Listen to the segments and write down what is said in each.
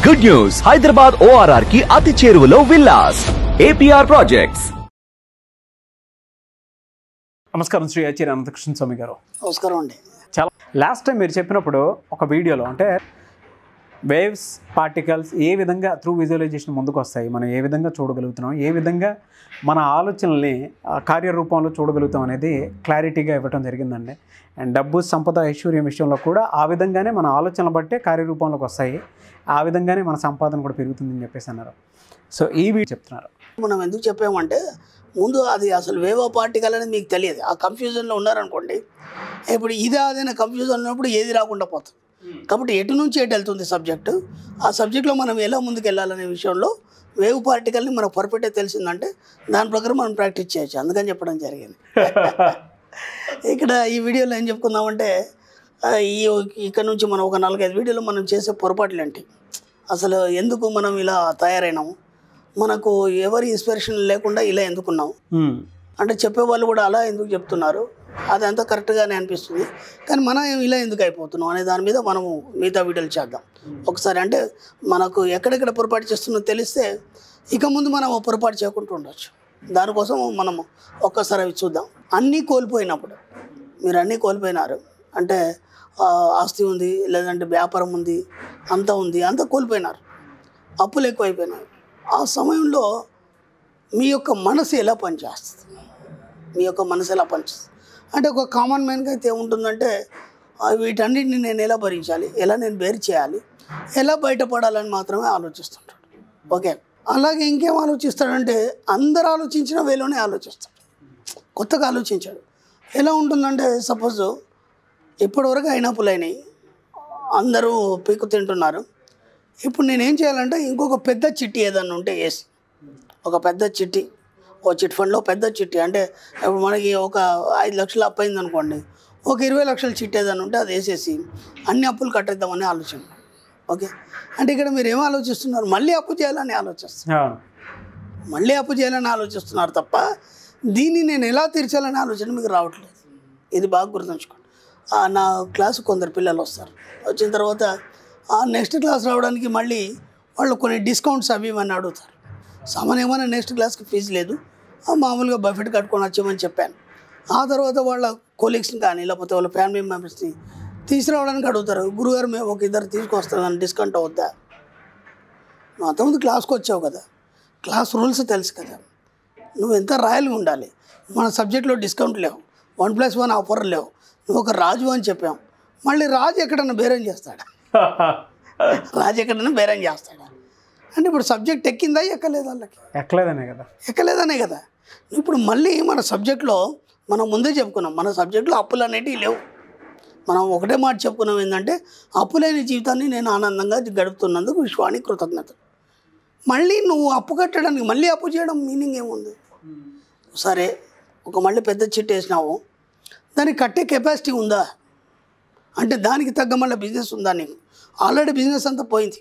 Good news, Hyderabad ORR కి అతి చేరువలో విల్లాస్ APR ప్రాజెక్ట్స్. నమస్కారం శ్రీ ఆచార్య అనంతకృష్ణ స్వామి గారు. నమస్కారం అండి. చాలా లాస్ట్ టైం మీరు చెప్పినప్పుడు ఒక వీడియోలో అంటే వేవ్స్ పార్టికల్స్ ఏ విధంగా త్రూ విజువలైజేషన్ ముందుకు వస్తాయి, మనం ఏ విధంగా చూడగలుగుతున్నాం, ఏ విధంగా మన ఆలోచనల్ని కార్యరూపంలో చూడగలుగుతాం అనేది క్లారిటీగా ఇవ్వడం జరిగిందండి. అండ్ డబ్బు సంపద ఐశ్వర్యం విషయంలో కూడా ఆ విధంగానే మన ఆలోచనలు బట్టే కార్యరూపంలోకి వస్తాయి, ఆ విధంగానే మన సంపాదన కూడా పెరుగుతుందని చెప్పేసి అన్నారు. సో ఈ వీడియో చెప్తున్నారు. మనం ఎందుకు చెప్పామంటే ముందు అది అసలు వేవ్ పార్టికల్ అనేది మీకు తెలియదు. ఆ కన్ఫ్యూజన్లో ఉన్నారనుకోండి, ఇప్పుడు ఇది అదైనా కన్ఫ్యూజన్ ఉన్నప్పుడు ఏది రాకుండా పోతుంది. కాబట్టి ఎటు నుంచి ఎటు వెళ్తుంది సబ్జెక్టు, ఆ సబ్జెక్ట్లో మనం ఎలా ముందుకు వెళ్ళాలనే విషయంలో వేవ్ పార్టికల్ని మనకు పర్ఫెక్ట్గా తెలిసిందంటే దాని ప్రకారం మనం ప్రాక్టీస్ చేయొచ్చు. అందుకని చెప్పడం జరిగింది. ఇక్కడ ఈ వీడియోలో ఏం చెప్పుకుందామంటే ఇక్కడ నుంచి మనం ఒక 4-5 వీడియోలో మనం చేసే పొరపాట్లు ఏంటి, అసలు ఎందుకు మనం ఇలా తయారైనాము, మనకు ఎవరి ఇన్స్పిరేషన్ లేకుండా ఇలా ఎందుకున్నాం అంటే చెప్పేవాళ్ళు కూడా అలా ఎందుకు చెప్తున్నారు, అదంతా కరెక్ట్గానే అనిపిస్తుంది, కానీ మనం ఇలా ఎందుకు అయిపోతున్నాం అనే దాని మీద మనము మిగతా వీడియోలు చేద్దాం ఒకసారి. అంటే మనకు ఎక్కడెక్కడ పొరపాటు చేస్తున్నో తెలిస్తే ఇక ముందు మనం పొరపాటు చేయకుండా ఉండొచ్చు. దానికోసం మనము ఒక్కసారి అవి చూద్దాం. అన్నీ కోల్పోయినప్పుడు, మీరు అన్నీ కోల్పోయినారు అంటే ఆస్తి ఉంది, లేదంటే వ్యాపారం ఉంది, అంతా కోల్పోయినారు, అప్పులు ఎక్కువైపోయినారు. ఆ సమయంలో మీ యొక్క మనసు ఎలా పనిచేస్తుంది, అంటే ఒక కామన్ మ్యాన్కి అయితే ఏముంటుందంటే వీటన్నిటిని నేను ఎలా భరించాలి, ఎలా నేను బేర్ చేయాలి, ఎలా బయటపడాలని మాత్రమే ఆలోచిస్తుంటాడు. ఓకే, అలాగే ఇంకేం ఆలోచిస్తాడంటే అందరు ఆలోచించిన వేలోనే ఆలోచిస్తాడు, కొత్తగా ఆలోచించాడు. ఎలా ఉంటుందంటే సపోజ్ ఇప్పటివరకు అయినప్పులు అయినాయి, అందరూ పీకు తింటున్నారు, ఇప్పుడు నేనేం చేయాలంటే ఇంకొక పెద్ద చిట్టి ఏదన్నా ఉంటే వేసి, ఒక పెద్ద చిట్టి, ఓ చిట్ ఫండ్లో పెద్ద చిట్టి, అంటే ఇప్పుడు మనకి ఒక 5 లక్షలు అప్పు అయింది అనుకోండి, ఒక 20 లక్షల చిట్టి ఏదైనా ఉంటే అది వేసేసి అన్ని అప్పులు కట్టేద్దామని ఆలోచన. ఓకే, అంటే ఇక్కడ మీరు ఏం ఆలోచిస్తున్నారు, మళ్ళీ అప్పు చేయాలని ఆలోచిస్తున్నారు తప్ప దీన్ని నేను ఎలా తీర్చాలని ఆలోచన మీకు రావట్లేదు. ఇది బాగా గుర్తుంచుకోండి. నా క్లాసు కొందరు పిల్లలు వస్తారు, వచ్చిన తర్వాత నెక్స్ట్ క్లాస్ రావడానికి మళ్ళీ వాళ్ళు కొన్ని డిస్కౌంట్స్ అవి ఇవన్నీ అడుగుతారు. సామాన్యమైన నెక్స్ట్ క్లాస్కి ఫీజు లేదు, మామూలుగా బఫెట్ కట్టుకొని వచ్చామని చెప్పాను. ఆ తర్వాత వాళ్ళ కొలీగ్స్ని కానీ లేకపోతే వాళ్ళ ఫ్యామిలీ మెంబర్స్ని తీసుకురావడానికి అడుగుతారు, గురుగారు మేము ఒక ఇద్దరు తీసుకొస్తామని డిస్కౌంట్ అవుద్దా? నువ్వు అంతకుముందు క్లాస్కి వచ్చావు కదా, క్లాస్ రూల్స్ తెలుసు కదా, నువ్వు ఎంత రాయల్గా ఉండాలి. మన సబ్జెక్ట్లో డిస్కౌంట్ లేవు, 1+1 ఆఫర్ లేవు, నువ్వు ఒక రాజు అని చెప్పాం. మళ్ళీ రాజు ఎక్కడన్నా బేరం చేస్తాడా? అంటే ఇప్పుడు సబ్జెక్ట్ ఎక్కిందా ఎక్కలేదు, వాళ్ళకి ఎక్కలేదనే కదా. ఇప్పుడు మళ్ళీ మన సబ్జెక్ట్లో మనం ముందే చెప్పుకున్నాం, మన సబ్జెక్ట్లో అప్పులు అనేటివి లేవు. మనం ఒకటే మాట చెప్పుకున్నాం, ఏంటంటే అప్పులేని జీవితాన్ని నేను ఆనందంగా గడుపుతున్నందుకు విశ్వానికి కృతజ్ఞతలు. మళ్ళీ నువ్వు అప్పు కట్టడానికి మళ్ళీ అప్పు చేయడం మీనింగ్ ఏముంది? సరే, ఒక మళ్ళీ పెద్ద చిట్టు వేసినావు, దానికి కట్టే కెపాసిటీ ఉందా అంటే దానికి తగ్గ మళ్ళీ బిజినెస్ ఉందా? నీకు ఆల్రెడీ బిజినెస్ అంతా పోయింది.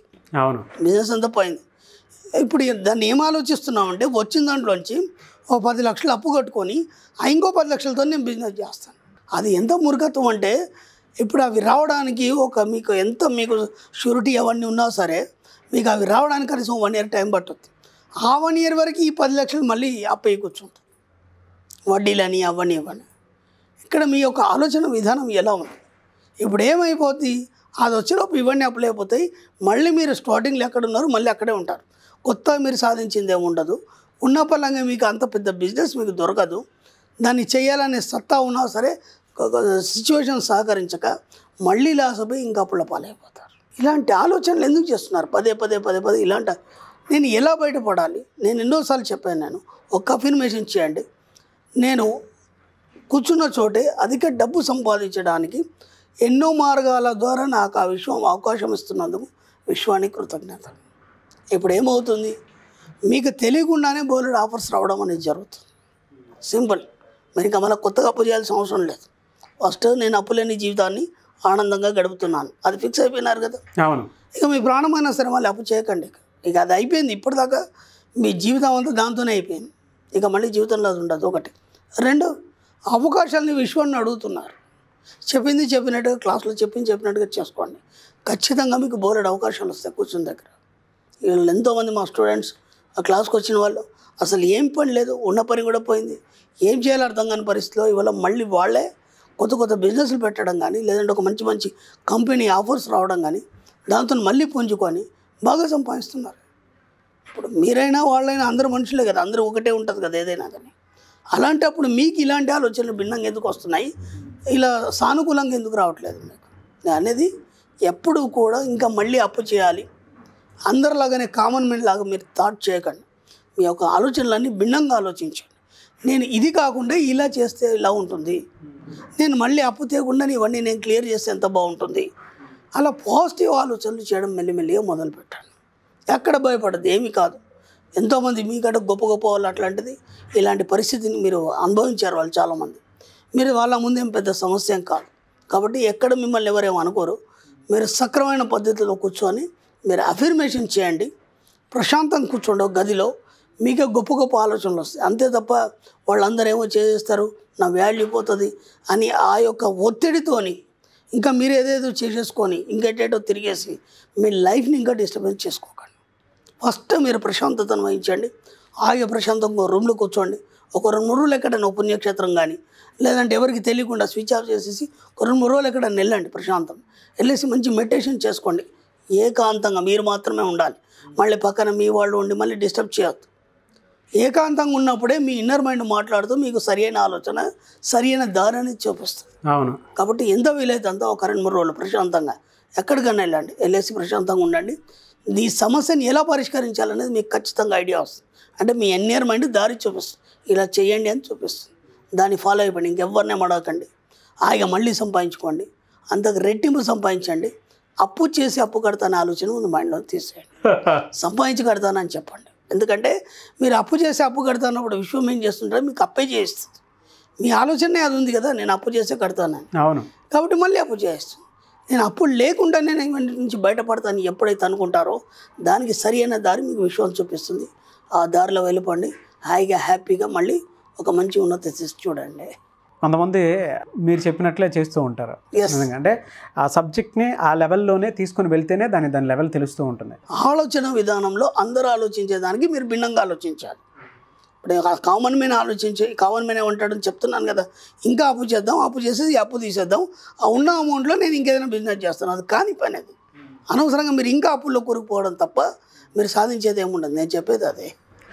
ఇప్పుడు దాన్ని ఏం ఆలోచిస్తున్నావు అంటే వచ్చిన దాంట్లోంచి ఓ 10 లక్షలు అప్పు కట్టుకొని ఇంకో 10 లక్షలతో నేను బిజినెస్ చేస్తాను. అది ఎంత మూర్ఖత్వం అంటే ఇప్పుడు అవి రావడానికి మీకు షూరిటీ అవన్నీ ఉన్నా సరే మీకు అవి రావడానికి కనీసం 1 ఇయర్ టైం పట్టుద్ది. ఆ 1 ఇయర్ వరకు ఈ 10 లక్షలు మళ్ళీ అప్పయి కూర్చుంటుంది, వడ్డీలని అవన్నీ ఇవ్వండి. ఇక్కడ మీ యొక్క ఆలోచన విధానం ఎలా ఉంది? ఇప్పుడు ఏమైపోద్ది, అది వచ్చేలోపు ఇవన్నీ అప్పులు అయిపోతాయి, మళ్ళీ మీరు స్టార్టింగ్లో ఎక్కడ ఉన్నారు మళ్ళీ అక్కడే ఉంటారు. కొత్తగా మీరు సాధించింది ఏముండదు, ఉన్న పరంగా మీకు అంత పెద్ద బిజినెస్ మీకు దొరకదు. దాన్ని చేయాలనే సత్తా ఉన్నా సరే సిచ్యువేషన్ సహకరించక మళ్ళీ లాస్ అయిపోయి ఇంకా అప్పుల పాలైపోతారు. ఇలాంటి ఆలోచనలు ఎందుకు చేస్తున్నారు పదే ఇలాంటి? నేను ఎలా బయటపడాలి? నేను ఎన్నోసార్లు చెప్పాను, నేను ఒక అఫర్మేషన్ చేయండి, నేను కూర్చున్న చోటే అధిక డబ్బు సంపాదించడానికి ఎన్నో మార్గాల ద్వారా నాకు ఆ విశ్వం అవకాశం ఇస్తున్నందుకు విశ్వానికి కృతజ్ఞతలు. ఇప్పుడు ఏమవుతుంది, మీకు తెలియకుండానే బోలెడు ఆఫర్స్ రావడం అనేది జరుగుతుంది. సింపుల్, మరి ఇంకా మళ్ళీ కొత్తగా అప్పు చేయాల్సిన అవసరం లేదు. ఫస్ట్ నేను అప్పులేని జీవితాన్ని ఆనందంగా గడుపుతున్నాను, అది ఫిక్స్ అయిపోయినారు కదా. ఇక మీ ప్రాణమైనా సరే మళ్ళీ అప్పు చేయకండి. ఇక అది అయిపోయింది, ఇప్పటిదాకా మీ జీవితం అంతా దాంతోనే అయిపోయింది, ఇక మళ్ళీ జీవితంలో అది ఉండదు. ఒకటి. 2, అవకాశాలని విశ్వాన్ని అడుగుతున్నారు. చెప్పినట్టుగా క్లాస్లో చెప్పినట్టుగా చేసుకోండి, ఖచ్చితంగా మీకు బోలెడు అవకాశాలు వస్తాయి కూర్చుని దగ్గర. వీళ్ళు ఎంతోమంది మా స్టూడెంట్స్ ఆ క్లాస్కి వచ్చిన వాళ్ళు అసలు ఏం పని లేదు, ఉన్న పని కూడా పోయింది, ఏం చేయాలో అర్థం కాని పరిస్థితిలో ఇవాళ మళ్ళీ వాళ్ళే కొత్త కొత్త బిజినెస్లు పెట్టడం కానీ, లేదంటే ఒక మంచి మంచి కంపెనీ ఆఫర్స్ రావడం కానీ, దాంతో మళ్ళీ పుంజుకొని బాగా సంపాదిస్తున్నారు. ఇప్పుడు మీరైనా వాళ్ళైనా అందరూ మనుషులే కదా, అందరూ ఒకటే ఉంటుంది కదా ఏదైనా కానీ. అలాంటప్పుడు మీకు ఇలాంటి ఆలోచనలు భిన్నంగా ఎందుకు వస్తున్నాయి, ఇలా సానుకూలంగా ఎందుకు రావట్లేదు మీకు అనేది ఎప్పుడు కూడా ఇంకా మళ్ళీ అప్పు చేయాలి అందరిలాగానే కామన్ మ్యాన్ లాగా మీరు థాట్ చేయకండి. మీ యొక్క ఆలోచనలన్నీ భిన్నంగా ఆలోచించండి. నేను ఇది కాకుండా ఇలా చేస్తే ఇలా ఉంటుంది, నేను మళ్ళీ అప్పు తీయకుండా ఇవన్నీ నేను క్లియర్ చేస్తే ఎంత బాగుంటుంది, అలా పాజిటివ్ ఆలోచనలు చేయడం మెల్లిమెల్లిగా మొదలుపెట్టాను. ఎక్కడ భయపడదు, ఏమీ కాదు. ఎంతోమంది మీకంటే గొప్ప గొప్ప వాళ్ళు అట్లాంటిది ఇలాంటి పరిస్థితిని మీరు అనుభవించారు వాళ్ళు చాలామంది. మీరు వాళ్ళ ముందేం పెద్ద సమస్య ఏం కాదు. కాబట్టి ఎక్కడ మిమ్మల్ని ఎవరేమో అనుకోరు. మీరు సక్రమైన పద్ధతిలో కూర్చొని మీరు అఫర్మేషన్ చేయండి, ప్రశాంతంగా కూర్చోండి ఒక గదిలో, మీకే గొప్ప గొప్ప ఆలోచనలు వస్తాయి. అంతే తప్ప వాళ్ళందరూ ఏమో చేసేస్తారు, నా వాల్యూ పోతుంది అని ఆ యొక్క ఒత్తిడితోని ఇంకా మీరు ఏదేదో చేసేసుకొని ఇంకేటేటో తిరిగేసి మీ లైఫ్ని ఇంకా డిస్టర్బెన్స్ చేసుకోకండి. ఫస్ట్ మీరు ప్రశాంతతను వహించండి. ఆగే ప్రశాంతంగా రూమ్లో కూర్చోండి. ఒక 2-3 రోజులు ఎక్కడైనా పుణ్యక్షేత్రం కానీ, లేదంటే ఎవరికి తెలియకుండా స్విచ్ ఆఫ్ చేసేసి ఒక 2-3 రోజులు ఎక్కడైనా వెళ్ళండి, ప్రశాంతం వెళ్ళేసి మంచి మెడిటేషన్ చేసుకోండి. ఏకాంతంగా మీరు మాత్రమే ఉండాలి. మళ్ళీ పక్కన మీ వాళ్ళు ఉండి మళ్ళీ డిస్టర్బ్ చేయొద్దు. ఏకాంతంగా ఉన్నప్పుడే మీ ఇన్నర్ మైండ్ మాట్లాడుతూ మీకు సరైన ఆలోచన, సరైన దారి అనేది చూపిస్తుంది. అవును. కాబట్టి ఎంత వీలైతే అంత ఒక 2-3 రోజులు ప్రశాంతంగా ఎక్కడికైనా వెళ్ళండి, వెళ్ళేసి ప్రశాంతంగా ఉండండి. ఈ సమస్యని ఎలా పరిష్కరించాలనేది మీకు ఖచ్చితంగా ఐడియా వస్తుంది. అంటే మీ ఇన్నర్ మైండ్ దారి చూపిస్తుంది, ఇలా చేయండి అని చూపిస్తుంది. దాన్ని ఫాలో అయిపోండి. ఇంకెవరినే అడగకండి. హాయిగా మళ్ళీ సంపాదించుకోండి, అంతకు రెట్టింపు సంపాదించండి. అప్పు చేసి అప్పు కడతానే ఆలోచన ఉంది మైండ్లో తీసేయండి. సంపాదించి కడతానని చెప్పండి. ఎందుకంటే మీరు అప్పు చేసి అప్పు కడతానప్పుడు విశ్వం ఏం చేస్తుంటారో మీకు అప్పే చేయిస్తుంది. మీ ఆలోచనే అది ఉంది కదా, నేను అప్పు చేసే కడతానని. అవును. కాబట్టి మళ్ళీ అప్పు చేయిస్తుంది. నేను అప్పు లేకుండా నేను ఇవన్నీ నుంచి బయటపడతాను ఎప్పుడైతే అనుకుంటారో దానికి సరి అయిన దారి మీకు విశ్వం చూపిస్తుంది. ఆ దారిలో వెళ్ళిపోండి, హాయిగా హ్యాపీగా మళ్ళీ ఒక మంచి ఉన్నత స్థితి చూడండి. కొంతమంది మీరు చెప్పినట్లే చేస్తూ ఉంటారు. ఎందుకంటే ఆ సబ్జెక్ట్ని ఆ లెవెల్లోనే తీసుకొని వెళ్తేనే దాని లెవెల్ తెలుస్తూ ఉంటుంది. ఆలోచన విధానంలో అందరూ ఆలోచించేదానికి మీరు భిన్నంగా ఆలోచించాలి. ఇప్పుడు కామన్ మ్యాన్ కామన్ మ్యాన్ ఏమంటాడని చెప్తున్నాను కదా, ఇంకా అప్పు చేద్దాం, అప్పు చేసేసి అప్పు తీసేద్దాం, ఆ ఉన్న అమౌంట్లో నేను ఇంకేదైనా బిజినెస్ చేస్తాను, అది కాని పని. అది అనవసరంగా మీరు ఇంకా అప్పుల్లో కూరుకుపోవడం తప్ప మీరు సాధించేది ఏముండదు. నేను చెప్పేది అదే.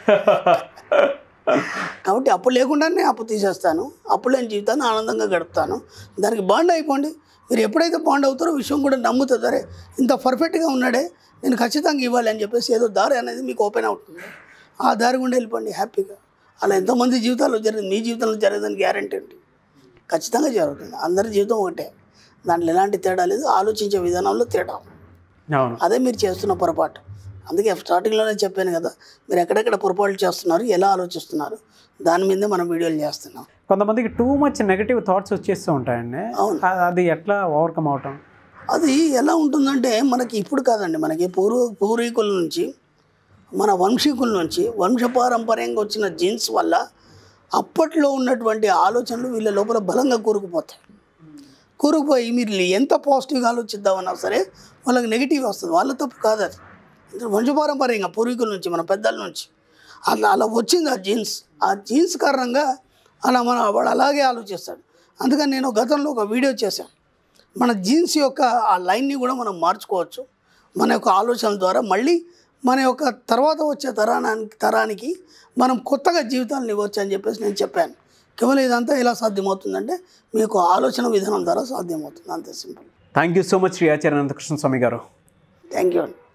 కాబట్టి అప్పు లేకుండానే అప్పు తీసేస్తాను, అప్పు లేని జీవితాన్ని ఆనందంగా గడుపుతాను. దానికి బాండ్ అయిపోండి. మీరు ఎప్పుడైతే బాండ్ అవుతారో విషయం కూడా నమ్ముతుంది, అరే ఇంత పర్ఫెక్ట్గా ఉన్నాడే నేను ఖచ్చితంగా ఇవ్వాలి అని చెప్పేసి ఏదో దారి అనేది మీకు ఓపెన్ అవుతుంది. ఆ దారి గుండా వెళ్ళిపోండి హ్యాపీగా. అలా ఎంతోమంది జీవితాల్లో జరిగింది, మీ జీవితంలో జరగదని గ్యారంటీ ఏంటి? ఖచ్చితంగా జరుగుతుంది. అందరి జీవితం ఒకటే, దాంట్లో ఎలాంటి తేడా లేదు. ఆలోచించే విధానంలో తేడా, అదే మీరు చేస్తున్న పొరపాటు. అందుకే స్టార్టింగ్లోనే చెప్పాను కదా, మీరు ఎక్కడెక్కడ పొరపాట్లు చేస్తున్నారు, ఎలా ఆలోచిస్తున్నారు, దాని మీదే మనం వీడియోలు చేస్తున్నాం. కొంతమందికి టూ మచ్ నెగటివ్ థాట్స్ వచ్చేస్తూ ఉంటాయండి. అవును. అది ఎట్లా ఓవర్కమ్ అవటం? అది ఎలా ఉంటుందంటే మనకి ఇప్పుడు కాదండి, మనకి పూర్వీకుల నుంచి, మన వంశీకుల నుంచి వంశపారంపర్యంగా వచ్చిన జీన్స్ వల్ల అప్పట్లో ఉన్నటువంటి ఆలోచనలు వీళ్ళ లోపల బలంగా కూరుకుపోయి మీరు ఎంత పాజిటివ్గా ఆలోచిద్దామన్నా సరే వాళ్ళకి నెగిటివ్ వస్తుంది. వాళ్ళ తప్పు కాదు అది, వంశపారంపర్యంగా పూర్వీకుల నుంచి, మన పెద్దల నుంచి అలా వచ్చింది ఆ జీన్స్ కారణంగా అలా వాడు అలాగే ఆలోచిస్తాడు. అందుకని నేను గతంలో ఒక వీడియో చేశాను. మన జీన్స్ యొక్క ఆ లైన్ని కూడా మనం మార్చుకోవచ్చు మన యొక్క ఆలోచనల ద్వారా. మళ్ళీ మన యొక్క తర్వాత వచ్చే తరానికి మనం కొత్తగా జీవితాలను ఇవ్వచ్చు అని చెప్పేసి నేను చెప్పాను. కేవలం ఇదంతా ఎలా సాధ్యమవుతుందంటే మీ యొక్క ఆలోచన విధానం ద్వారా సాధ్యమవుతుంది, అంతే simple. Thank you so much Shri Acharya Anantakrishna Swamy garu. Thank you అండి.